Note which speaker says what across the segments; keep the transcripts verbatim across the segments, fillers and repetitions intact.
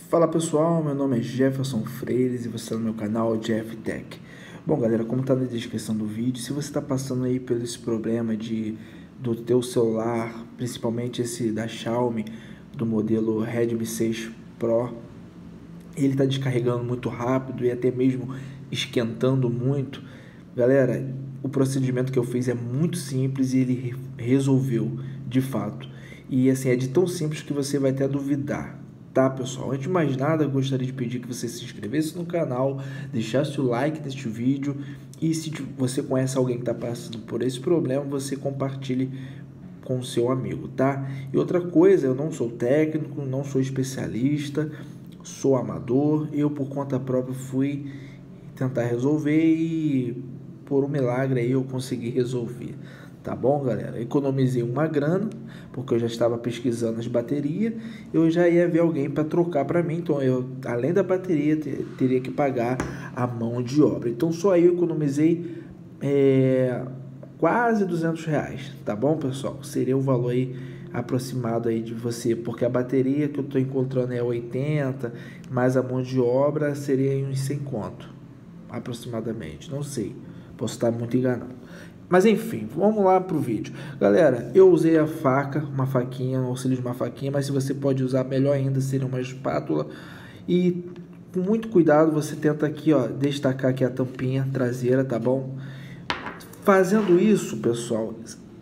Speaker 1: Fala pessoal, meu nome é Jefferson Freires e você está no meu canal Jeff Tech. Bom galera, como está na descrição do vídeo, se você está passando aí pelo esse problema de do teu celular, principalmente esse da Xiaomi, do modelo Redmi seis Pro, ele está descarregando muito rápido e até mesmo esquentando muito, galera, o procedimento que eu fiz é muito simples e ele resolveu de fato. E assim, é de tão simples que você vai até duvidar. Tá, pessoal? Antes de mais nada, eu gostaria de pedir que você se inscrevesse no canal, deixasse o like neste vídeo e se você conhece alguém que está passando por esse problema, você compartilhe com o seu amigo, tá? E outra coisa, eu não sou técnico, não sou especialista, sou amador, eu por conta própria fui tentar resolver e por um milagre aí eu consegui resolver. Tá bom, galera? Economizei uma grana, porque eu já estava pesquisando as baterias, eu já ia ver alguém para trocar para mim, então eu, além da bateria, ter, teria que pagar a mão de obra. Então só aí eu economizei é, quase duzentos reais, tá bom, pessoal? Seria o valor aí aproximado aí de você, porque a bateria que eu estou encontrando é oitenta, mais a mão de obra seria uns cem conto, aproximadamente, não sei, posso estar muito enganado. Mas enfim, vamos lá para o vídeo. Galera, eu usei a faca, uma faquinha, um auxílio de uma faquinha, mas se você pode usar melhor ainda, seria uma espátula. E com muito cuidado você tenta aqui, ó, destacar aqui a tampinha traseira, tá bom? Fazendo isso, pessoal,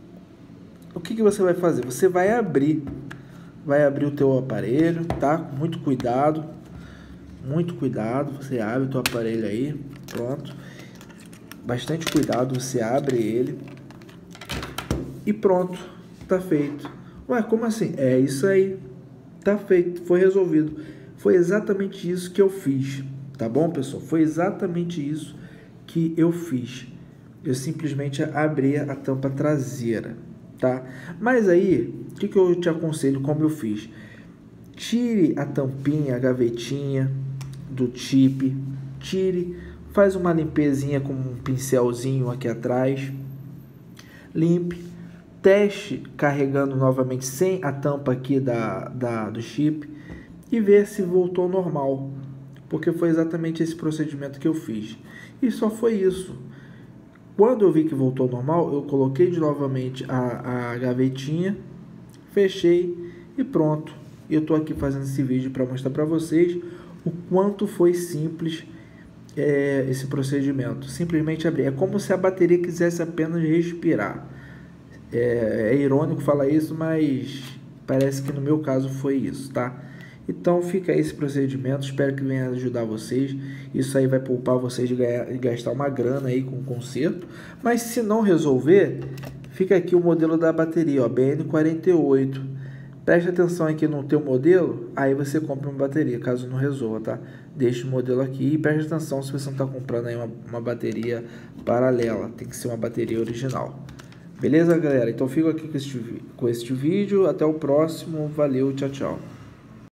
Speaker 1: o que, que você vai fazer? Você vai abrir, vai abrir o teu aparelho, tá? Com muito cuidado, muito cuidado, você abre o teu aparelho aí, pronto. Bastante cuidado, você abre ele e pronto, tá feito. Ué, como assim? É isso aí, tá feito, foi resolvido. Foi exatamente isso que eu fiz, tá bom, pessoal? Foi exatamente isso que eu fiz. Eu simplesmente abri a tampa traseira, tá? Mas aí, o que, que eu te aconselho como eu fiz? Tire a tampinha, a gavetinha do chip, tire. Faz uma limpezinha com um pincelzinho aqui atrás, limpe, teste carregando novamente sem a tampa aqui da, da, do chip e vê se voltou ao normal, porque foi exatamente esse procedimento que eu fiz. E só foi isso. Quando eu vi que voltou ao normal, eu coloquei de novamente a, a gavetinha, fechei e pronto. Eu estou aqui fazendo esse vídeo para mostrar para vocês o quanto foi simples É, esse procedimento. Simplesmente abrir. É como se a bateria quisesse apenas respirar. É, é irônico falar isso, mas parece que no meu caso foi isso, tá? Então fica aí esse procedimento. Espero que venha ajudar vocês. Isso aí vai poupar vocês de, ganhar, de gastar uma grana aí com o conserto. Mas se não resolver, fica aqui o modelo da bateria, ó, B N quarenta e oito. Preste atenção aqui no teu modelo, aí você compra uma bateria, caso não resolva, tá? Deixa o modelo aqui e preste atenção se você não está comprando aí uma, uma bateria paralela, tem que ser uma bateria original. Beleza, galera? Então fico aqui com este, com este vídeo, até o próximo, valeu, tchau, tchau.